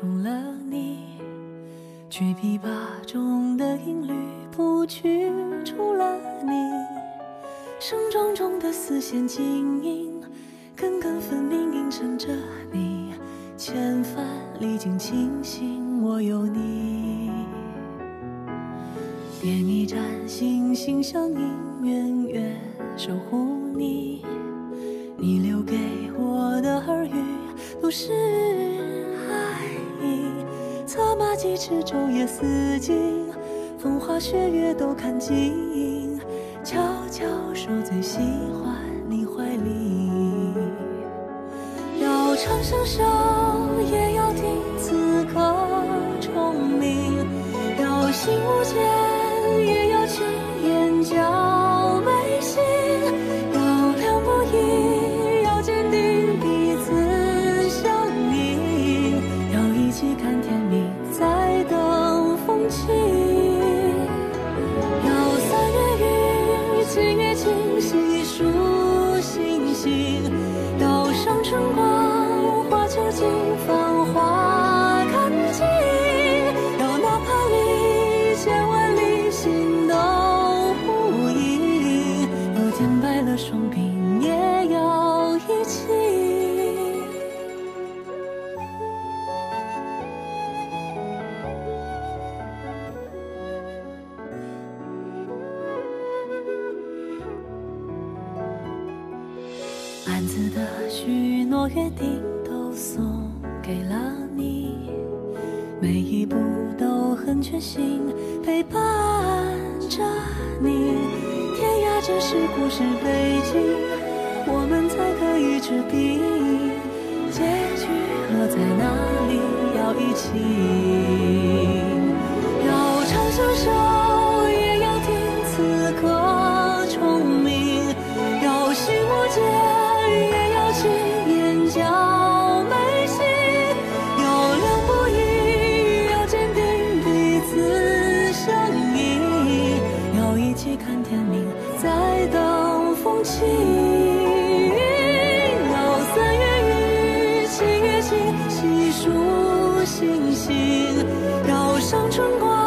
中了你，举琵琶中的音律谱曲出了你，声庄中的丝弦晶莹，根根分明映衬着你，千帆历经清醒，我有你。点一盏心心相印，圆月守护你，你留给我的耳语都是爱意，策马疾驰昼夜思尽，风花雪月都看尽，悄悄守最喜欢你怀里。要长相守，也要听此刻虫鸣，要心无间，也要轻眼角眉心，要两不疑，要坚定彼此相依，要一起看天明，再等风起。要三月雨，七月晴，细数星星，要上春光，花秋尽，繁花看尽，要哪怕离千万里，心都呼应，要颠败了双鬓，也要一起。暗自的许诺约定都送给了你，每一步都很全心陪伴着你，天涯这是故事背景，我们才可以持笔，结局落在哪里要一起。要长相守，也要听此刻虫鸣，要心无间，也要轻眼角眉心，要两不疑，要坚定彼此相依，要一起看天明，再等风起。要三月雨，七月晴，细数星星，要上春光，